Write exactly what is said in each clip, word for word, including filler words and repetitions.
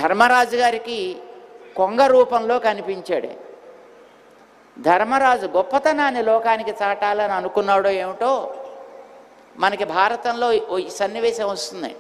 ధర్మరాజు గారికి కొంగ రూపంలో కనిపించాడు. ధర్మరాజు గొప్పతనాన్ని లోకానికి చాటాలని అనుకున్నాడో ఏమిటో మనకి భారతంలో ఈ సన్నివేశం వస్తుంది.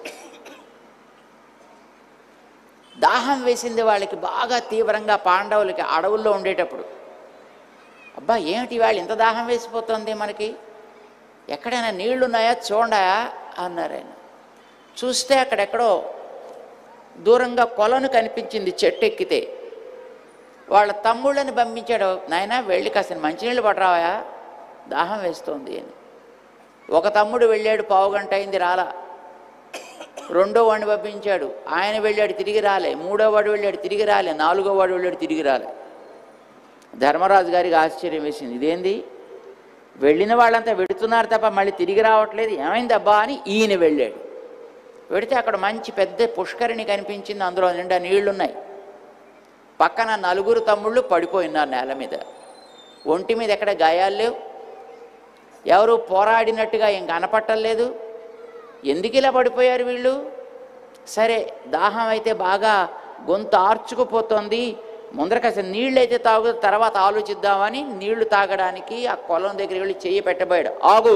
దాహం వేసింది వాళ్ళకి బాగా తీవ్రంగా, పాండవులకి అడవుల్లో ఉండేటప్పుడు. అబ్బా ఏమిటి వాళ్ళు ఇంత దాహం వేసిపోతుంది, మనకి ఎక్కడైనా నీళ్లు ఉన్నాయా చూడాయా అన్నారు ఆయన. చూస్తే అక్కడెక్కడో దూరంగా కొలను కనిపించింది చెట్టు ఎక్కితే. వాళ్ళ తమ్ముళ్ళని పంపించాడు, నాయన వెళ్ళి కాసిన మంచినీళ్ళు పట్టరావా, దాహం వేస్తోంది అని. ఒక తమ్ముడు వెళ్ళాడు, పావు గంట అయింది రాలా. రెండో వాడిని పంపించాడు, ఆయన వెళ్ళాడు తిరిగి రాలే. మూడో వాడు వెళ్ళాడు తిరిగి రాలే. నాలుగో వాడు వెళ్ళాడు తిరిగి రాలే. ధర్మరాజు గారికి ఆశ్చర్యం వేసింది, ఇదేంది వెళ్ళిన వాళ్ళంతా వెడుతున్నారు తప్ప మళ్ళీ తిరిగి రావట్లేదు, ఏమైంది అబ్బా అని ఈయన వెళ్ళాడు. వెడితే అక్కడ మంచి పెద్ద పుష్కరిణి కనిపించింది, అందులో నిండా నీళ్లున్నాయి. పక్కన నలుగురు తమ్ముళ్ళు పడిపోయినారు నేల మీద. ఒంటి మీద ఎక్కడ గాయాలు లేవు, ఎవరు పోరాడినట్టుగా ఏం కనపట్టలేదు. ఎందుకు ఇలా పడిపోయారు వీళ్ళు? సరే దాహం అయితే బాగా గొంతు ఆర్చుకుపోతుంది, ముందర కాస్త నీళ్ళు అయితే తాగు, తర్వాత ఆలోచిద్దామని నీళ్లు తాగడానికి ఆ కొలం దగ్గరికి వెళ్ళి చెయ్యి పెట్టబోయాడు. ఆగు,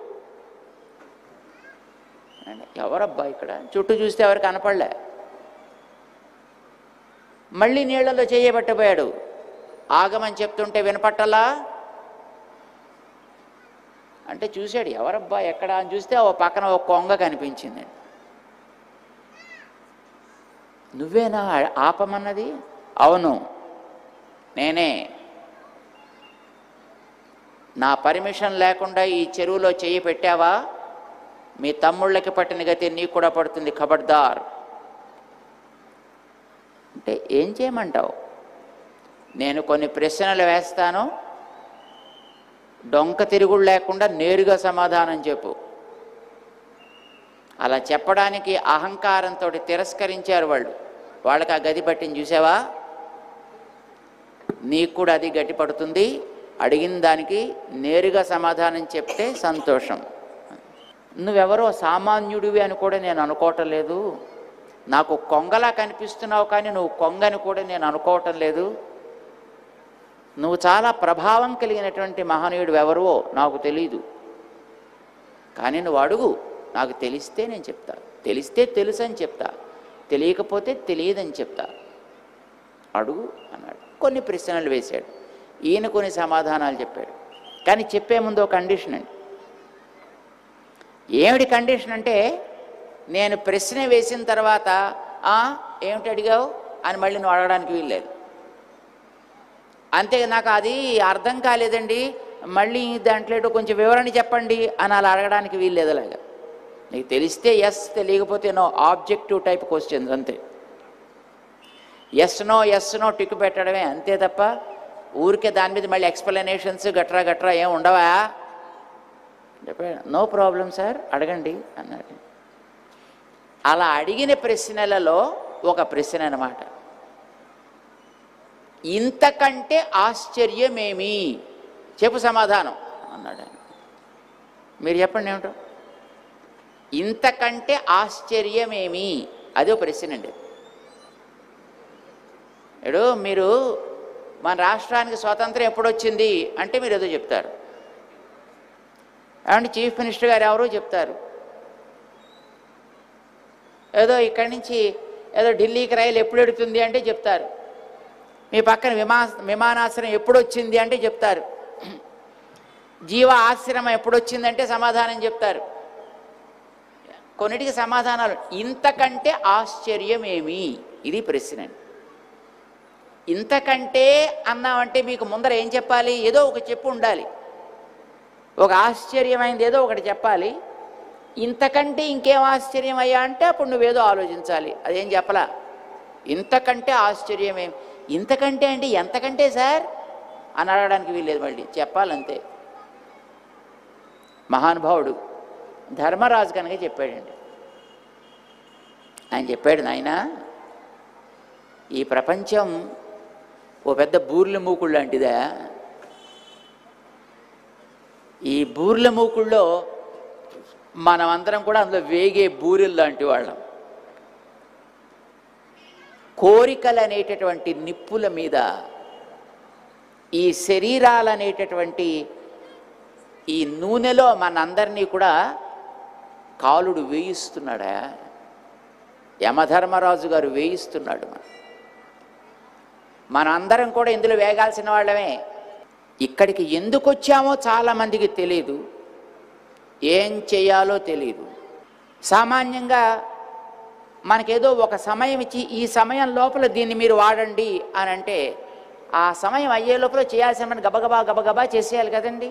ఎవరబ్బా ఇక్కడ? చుట్టూ చూస్తే ఎవరు కనపడలే. మళ్ళీ నీళ్లలో చెయ్యి పెట్టబోయాడు. ఆగమని చెప్తుంటే వినపట్టలా అంటే చూశాడు, ఎవరబ్బా ఎక్కడ అని చూస్తే ఓ పక్కన ఒక కొంగ కనిపించింది. నువ్వేనా ఆపమన్నది? అవును నేనే. నా పర్మిషన్ లేకుండా ఈ చెరువులో చెయ్యి పెట్టావా, మీ తమ్ముళ్ళకి పట్టిన గతి నీకు కూడా పడుతుంది, ఖబర్దార్. అంటే ఏం చేయమంటావు? నేను కొన్ని ప్రశ్నలు వేస్తాను, డొంక తిరుగుడు లేకుండా నేరుగా సమాధానం చెప్పు. అలా చెప్పడానికి అహంకారంతో తిరస్కరించారు వాళ్ళు. వాళ్ళకి ఆ గది పట్టింది చూసావా, నీకు కూడా అది గట్టి పడుతుంది. అడిగిన దానికి నేరుగా సమాధానం చెప్తే సంతోషం. నువ్వెవరో సామాన్యుడివి అని కూడా నేను అనుకోవటం లేదు. నాకు కొంగలా కనిపిస్తున్నావు కానీ నువ్వు కొంగని కూడా నేను అనుకోవటం లేదు. నువ్వు చాలా ప్రభావం కలిగినటువంటి మహనీయుడు ఎవరో నాకు తెలీదు, కానీ నువ్వు అడుగు, నాకు తెలిస్తే నేను చెప్తా. తెలిస్తే తెలుసు అని చెప్తా, తెలియకపోతే తెలియదని చెప్తా. అడుగు అన్నాడు. కొన్ని ప్రశ్నలు వేశాడు, ఈయన కొన్ని సమాధానాలు చెప్పాడు. కానీ చెప్పే ముందు ఒక కండిషన్ అండి. ఏమిటి కండిషన్ అంటే, నేను ప్రశ్న వేసిన తర్వాత ఏమిటి అడిగావు అని మళ్ళీ నువ్వు అడగడానికి వీల్లేదు. అంతే, నాకు అది అర్థం కాలేదండి, మళ్ళీ దాంట్లో కొంచెం వివరణ చెప్పండి అని అలా అడగడానికి వీల్లేదు. అలాగా నీకు తెలిస్తే ఎస్, తెలియకపోతే నో. ఆబ్జెక్టివ్ టైప్ క్వశ్చన్స్ అంతే. Yes no yes no tick పెట్టడమే అంతే తప్ప ఊరికే దాని మీద మళ్ళీ ఎక్స్ప్లెనేషన్స్ గట్రా గట్రా ఏం ఉండవా? చెప్పాడు. నో ప్రాబ్లం సార్, అడగండి అన్నాడు. అలా అడిగిన ప్రశ్నలలో ఒక ప్రశ్న అన్నమాట, ఇంతకంటే ఆశ్చర్యమేమి చెప్పు సమాధానం అన్నాడు ఆయన. మీరు చెప్పండి ఏమిటో. ఇంతకంటే ఆశ్చర్యమేమి, అదో ప్రశ్న అండి. ఇప్పుడు మీరు మన రాష్ట్రానికి స్వాతంత్రం ఎప్పుడు వచ్చింది అంటే మీరు ఏదో చెప్తారు. ఏమంటే చీఫ్ మినిస్టర్ గారు ఎవరో చెప్తారు. ఏదో ఇక్కడి నుంచి ఏదో ఢిల్లీకి రైలు ఎప్పుడు ఎడుతుంది అంటే చెప్తారు. మీ పక్కన విమా విమానాశ్రయం ఎప్పుడు వచ్చింది అంటే చెప్తారు. జీవ ఆశ్రమం ఎప్పుడు వచ్చిందంటే సమాధానం చెప్తారు. కొన్నిటికి సమాధానాలు ఇంతకంటే ఆశ్చర్యమేమి, ఇది ప్రశ్న. ఇంతకంటే అన్నామంటే మీకు ముందర ఏం చెప్పాలి? ఏదో ఒక చెప్పు ఉండాలి. ఒక ఆశ్చర్యమైంది ఏదో ఒకటి చెప్పాలి. ఇంతకంటే ఇంకేం ఆశ్చర్యం అయ్యా అంటే అప్పుడు నువ్వేదో ఆలోచించాలి. అదేం చెప్పలా. ఇంతకంటే ఆశ్చర్యమేమి, ఇంతకంటే అంటే ఎంతకంటే సార్ అని అడగడానికి వీల్లేదు, మళ్ళీ చెప్పాలంతే. మహానుభావుడు ధర్మరాజు కనుక చెప్పాడండి. ఆయన చెప్పాడు, నాయనా ఈ ప్రపంచం ఓ పెద్ద బూర్ల మూకుడు లాంటిదా. ఈ బూర్ల మూకుళ్ళో మనమందరం కూడా అందులో వేగే బూరెలు లాంటి వాళ్ళం. కోరికలు అనేటటువంటి నిప్పుల మీద ఈ శరీరాలు అనేటటువంటి ఈ నూనెలో మనందరినీ కూడా కాలుడు వేయిస్తున్నాడా? యమధర్మరాజు గారు వేయిస్తున్నాడు. మన మనందరం కూడా ఇందులో వేగాల్సిన వాళ్ళమే. ఇక్కడికి ఎందుకు వచ్చామో చాలామందికి తెలియదు, ఏం చేయాలో తెలియదు. సామాన్యంగా మనకేదో ఒక సమయం ఇచ్చి ఈ సమయం లోపల దీన్ని మీరు వాడండి అని అంటే ఆ సమయం అయ్యే లోపల చేయాల్సిన మనం గబగబా గబగబా చేసేయాలి కదండి.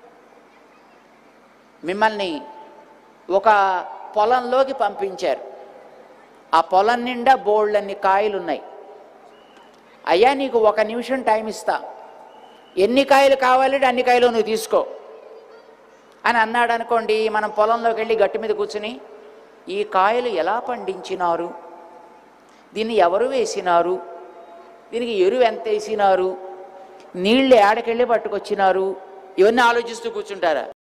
మిమ్మల్ని ఒక పొలంలోకి పంపించారు. ఆ పొలం నిండా బోళ్ళన్ని కాయలు ఉన్నాయి. అయ్యా నీకు ఒక నిమిషం టైం ఇస్తా, ఎన్ని కాయలు కావాలంటే అన్ని కాయలు నువ్వు తీసుకో అని అన్నాడు అనుకోండి. మనం పొలంలోకి వెళ్ళి గట్టి మీద కూర్చుని ఈ కాయలు ఎలా పండించినారు, దీన్ని ఎవరు వేసినారు, దీనికి ఎరువు ఎంత వేసినారు, నీళ్ళు ఏడకెళ్ళి పట్టుకొచ్చినారు, ఇవన్నీ ఆలోచిస్తూ కూర్చుంటారా?